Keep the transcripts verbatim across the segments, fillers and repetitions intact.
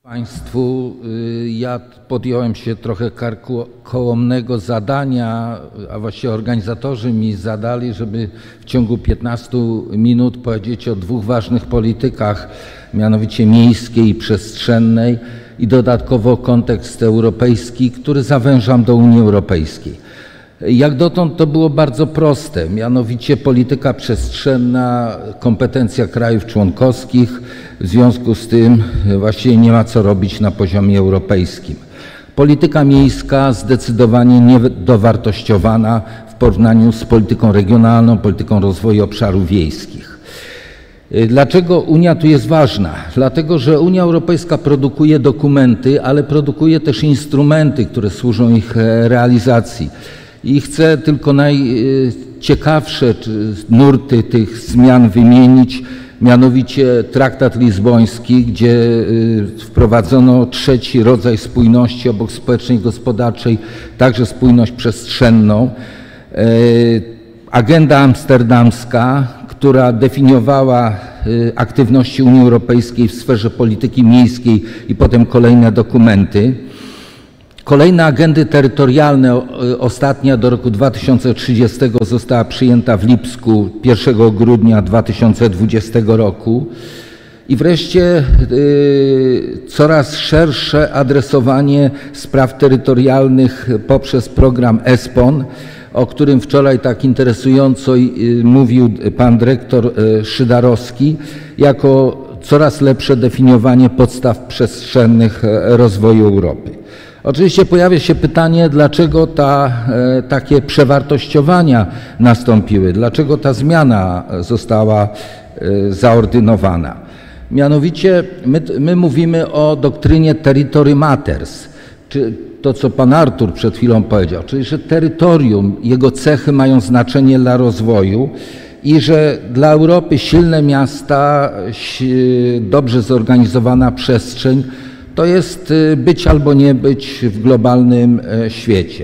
Państwu, ja podjąłem się trochę karkołomnego zadania, a właściwie organizatorzy mi zadali, żeby w ciągu piętnastu minut powiedzieć o dwóch ważnych politykach, mianowicie miejskiej i przestrzennej, i dodatkowo kontekst europejski, który zawężam do Unii Europejskiej. Jak dotąd to było bardzo proste, mianowicie polityka przestrzenna, kompetencja krajów członkowskich, w związku z tym właściwie nie ma co robić na poziomie europejskim. Polityka miejska zdecydowanie niedowartościowana w porównaniu z polityką regionalną, polityką rozwoju obszarów wiejskich. Dlaczego Unia tu jest ważna? Dlatego, że Unia Europejska produkuje dokumenty, ale produkuje też instrumenty, które służą ich realizacji. I chcę tylko najciekawsze nurty tych zmian wymienić, mianowicie traktat lizboński, gdzie wprowadzono trzeci rodzaj spójności obok społecznej i gospodarczej, także spójność przestrzenną. Agenda amsterdamska, która definiowała aktywności Unii Europejskiej w sferze polityki miejskiej i potem kolejne dokumenty. Kolejne agendy terytorialne, ostatnia do roku dwa tysiące trzydziestego została przyjęta w Lipsku pierwszego grudnia dwa tysiące dwudziestego roku. I wreszcie y, coraz szersze adresowanie spraw terytorialnych poprzez program ESPON, o którym wczoraj tak interesująco y, mówił pan dyrektor y, Szydarowski, jako coraz lepsze definiowanie podstaw przestrzennych rozwoju Europy. Oczywiście pojawia się pytanie, dlaczego ta, e, takie przewartościowania nastąpiły, dlaczego ta zmiana została e, zaordynowana. Mianowicie my, my mówimy o doktrynie territory matters, czy to, co pan Artur przed chwilą powiedział, czyli że terytorium, jego cechy mają znaczenie dla rozwoju i że dla Europy silne miasta, dobrze zorganizowana przestrzeń to jest być albo nie być w globalnym świecie.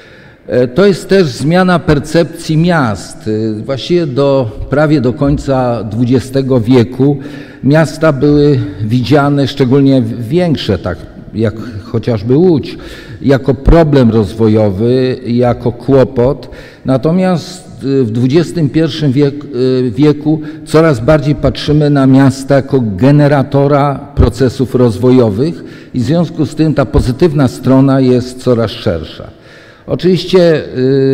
To jest też zmiana percepcji miast. Właściwie do, prawie do końca dwudziestego wieku miasta były widziane, szczególnie większe, tak jak chociażby Łódź, jako problem rozwojowy, jako kłopot. Natomiast w dwudziestym pierwszym wieku coraz bardziej patrzymy na miasta jako generatora procesów rozwojowych i w związku z tym ta pozytywna strona jest coraz szersza. Oczywiście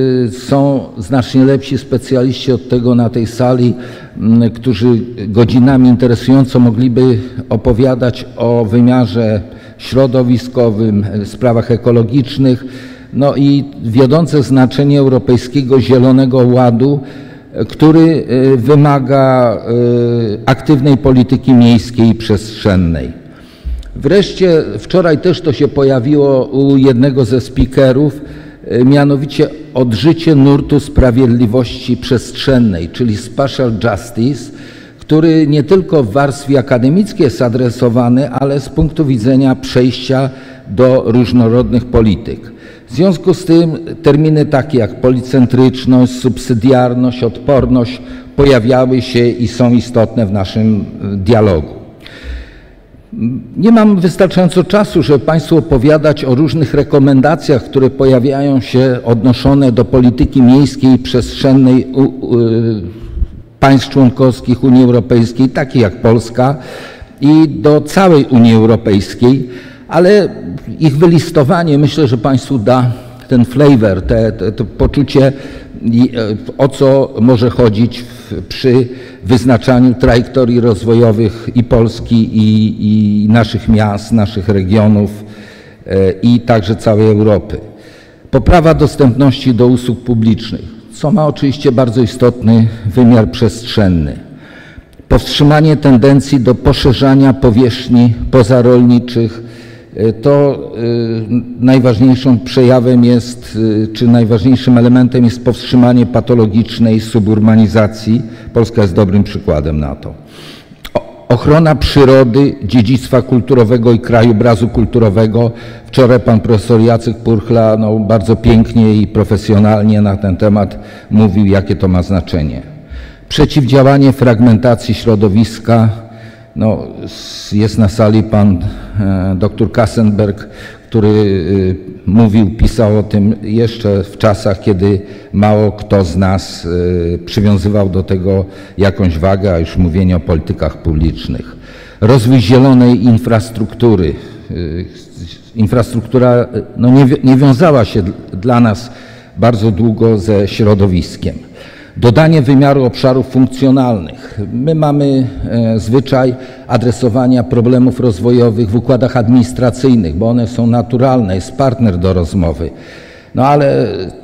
są znacznie lepsi specjaliści od tego na tej sali, którzy godzinami interesująco mogliby opowiadać o wymiarze środowiskowym, sprawach ekologicznych, no i wiodące znaczenie Europejskiego Zielonego Ładu, który wymaga aktywnej polityki miejskiej i przestrzennej. Wreszcie wczoraj też to się pojawiło u jednego ze speakerów, mianowicie odżycie nurtu sprawiedliwości przestrzennej, czyli spatial justice, który nie tylko w warstwie akademickiej jest adresowany, ale z punktu widzenia przejścia do różnorodnych polityk. W związku z tym terminy takie jak policentryczność, subsydiarność, odporność pojawiały się i są istotne w naszym dialogu. Nie mam wystarczająco czasu, żeby Państwu opowiadać o różnych rekomendacjach, które pojawiają się odnoszone do polityki miejskiej i przestrzennej u, u, państw członkowskich Unii Europejskiej, takich jak Polska, i do całej Unii Europejskiej, ale ich wylistowanie myślę, że Państwu da ten flavor, te, te, to poczucie, o co może chodzić w, przy wyznaczaniu trajektorii rozwojowych i Polski, i, i naszych miast, naszych regionów, i także całej Europy. Poprawa dostępności do usług publicznych, co ma oczywiście bardzo istotny wymiar przestrzenny. Powstrzymanie tendencji do poszerzania powierzchni pozarolniczych. To najważniejszym przejawem jest, czy najważniejszym elementem jest powstrzymanie patologicznej suburbanizacji. Polska jest dobrym przykładem na to. Ochrona przyrody, dziedzictwa kulturowego i krajobrazu kulturowego. Wczoraj pan profesor Jacek Purchla no, bardzo pięknie i profesjonalnie na ten temat mówił, jakie to ma znaczenie. Przeciwdziałanie fragmentacji środowiska, No, jest na sali pan dr Kassenberg, który mówił, pisał o tym jeszcze w czasach, kiedy mało kto z nas przywiązywał do tego jakąś wagę, a już mówienie o politykach publicznych. Rozwój zielonej infrastruktury. Infrastruktura no nie, nie wiązała się dla nas bardzo długo ze środowiskiem. Dodanie wymiaru obszarów funkcjonalnych. My mamy e, zwyczaj adresowania problemów rozwojowych w układach administracyjnych, bo one są naturalne, jest partner do rozmowy. No ale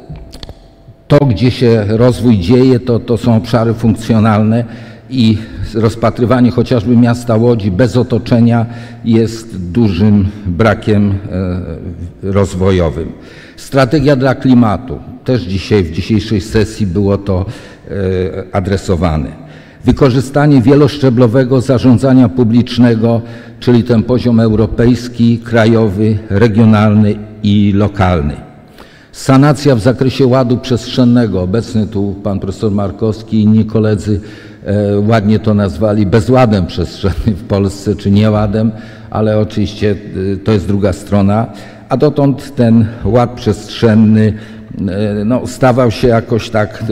to, gdzie się rozwój dzieje, to, to są obszary funkcjonalne i rozpatrywanie chociażby miasta Łodzi bez otoczenia jest dużym brakiem e, rozwojowym. Strategia dla klimatu. Też dzisiaj w dzisiejszej sesji było to e, adresowane. Wykorzystanie wieloszczeblowego zarządzania publicznego, czyli ten poziom europejski, krajowy, regionalny i lokalny. Sanacja w zakresie ładu przestrzennego. Obecny tu pan profesor Markowski i inni koledzy e, ładnie to nazwali bezładem przestrzennym w Polsce, czy nieładem, ale oczywiście e, to jest druga strona. A dotąd ten ład przestrzenny no, stawał się jakoś tak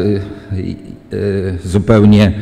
zupełnie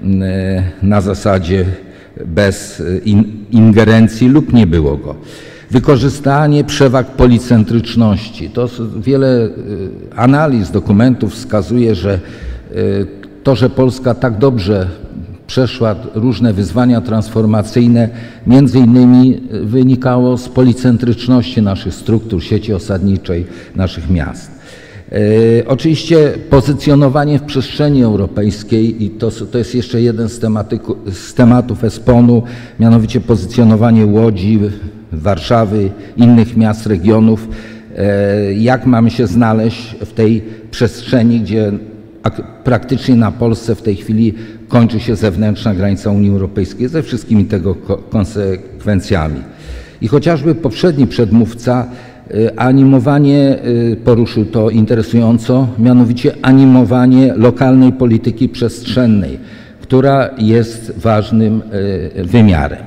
na zasadzie bez ingerencji lub nie było go. Wykorzystanie przewag policentryczności. To wiele analiz, dokumentów wskazuje, że to, że Polska tak dobrze przeszła różne wyzwania transformacyjne, między innymi wynikało z policentryczności naszych struktur, sieci osadniczej, naszych miast. E, oczywiście pozycjonowanie w przestrzeni europejskiej i to, to jest jeszcze jeden z, tematyku, z tematów ESPON-u, mianowicie pozycjonowanie Łodzi, Warszawy, innych miast, regionów. E, jak mamy się znaleźć w tej przestrzeni, gdzie praktycznie na Polsce w tej chwili kończy się zewnętrzna granica Unii Europejskiej ze wszystkimi tego konsekwencjami. I chociażby poprzedni przedmówca animowanie, poruszył to interesująco, mianowicie animowanie lokalnej polityki przestrzennej, która jest ważnym wymiarem.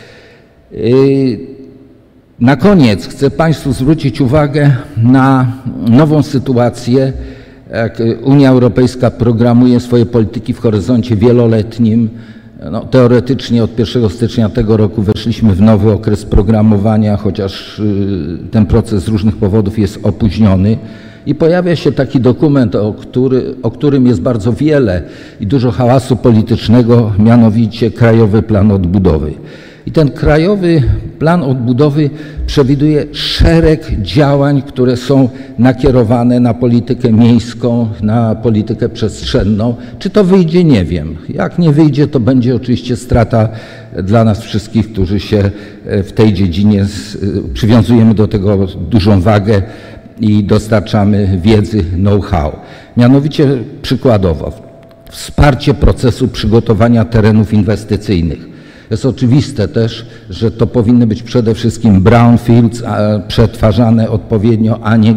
Na koniec chcę Państwu zwrócić uwagę na nową sytuację, jak Unia Europejska programuje swoje polityki w horyzoncie wieloletnim. No, teoretycznie od pierwszego stycznia tego roku weszliśmy w nowy okres programowania, chociaż ten proces z różnych powodów jest opóźniony. I pojawia się taki dokument, o, który, o którym jest bardzo wiele i dużo hałasu politycznego, mianowicie Krajowy Plan Odbudowy. I ten Krajowy Plan Odbudowy przewiduje szereg działań, które są nakierowane na politykę miejską, na politykę przestrzenną. Czy to wyjdzie? Nie wiem. Jak nie wyjdzie, to będzie oczywiście strata dla nas wszystkich, którzy się w tej dziedzinie przywiązujemy do tego dużą wagę i dostarczamy wiedzy, know-how. Mianowicie przykładowo wsparcie procesu przygotowania terenów inwestycyjnych. Jest oczywiste też, że to powinny być przede wszystkim brownfields, przetwarzane odpowiednio, a nie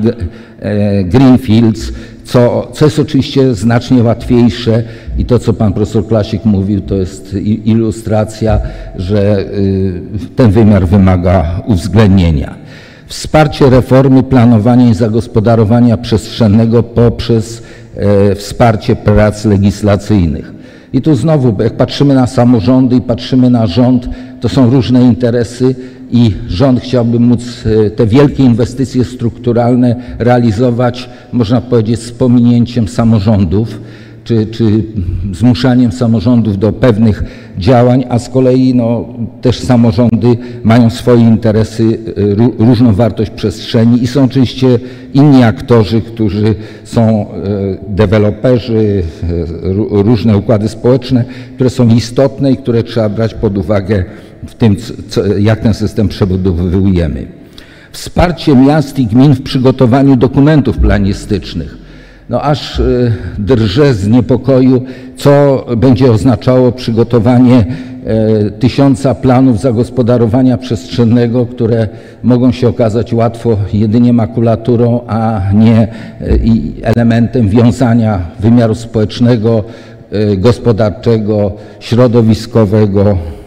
greenfields, co, co jest oczywiście znacznie łatwiejsze i to, co pan profesor Klasik mówił, to jest ilustracja, że ten wymiar wymaga uwzględnienia. Wsparcie reformy planowania i zagospodarowania przestrzennego poprzez wsparcie prac legislacyjnych. I tu znowu, jak patrzymy na samorządy i patrzymy na rząd, to są różne interesy i rząd chciałby móc te wielkie inwestycje strukturalne realizować, można powiedzieć, z pominięciem samorządów, czy, czy zmuszaniem samorządów do pewnych działań, a z kolei no, też samorządy mają swoje interesy, różną wartość przestrzeni i są oczywiście inni aktorzy, którzy są deweloperzy, różne układy społeczne, które są istotne i które trzeba brać pod uwagę w tym, co, jak ten system przebudowujemy. Wsparcie miast i gmin w przygotowaniu dokumentów planistycznych. No aż drżę z niepokoju, co będzie oznaczało przygotowanie tysiąca planów zagospodarowania przestrzennego, które mogą się okazać łatwo jedynie makulaturą, a nie elementem wiązania wymiaru społecznego, gospodarczego, środowiskowego,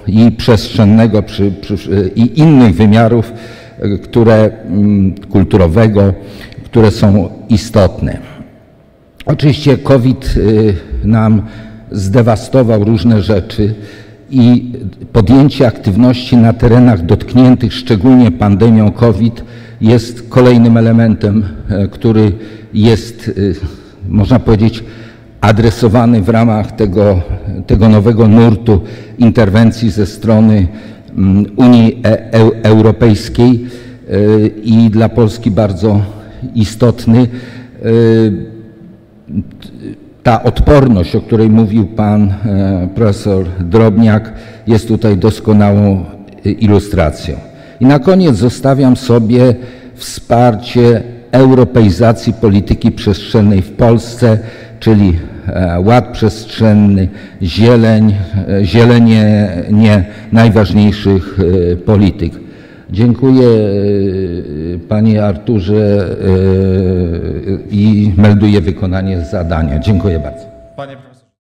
i przestrzennego przy, przy, i innych wymiarów, które kulturowego, które są istotne. Oczywiście COVID nam zdewastował różne rzeczy i podjęcie aktywności na terenach dotkniętych szczególnie pandemią COVID jest kolejnym elementem, który jest, można powiedzieć, adresowany w ramach tego, tego nowego nurtu interwencji ze strony Unii Europejskiej i dla Polski bardzo istotny. Ta odporność, o której mówił pan profesor Drobniak, jest tutaj doskonałą ilustracją. I na koniec zostawiam sobie wsparcie europeizacji polityki przestrzennej w Polsce, czyli ład przestrzenny, zieleń, zielenie nie najważniejszych polityk. Dziękuję panie Arturze i melduję wykonanie zadania. Dziękuję bardzo. Panie profesorze.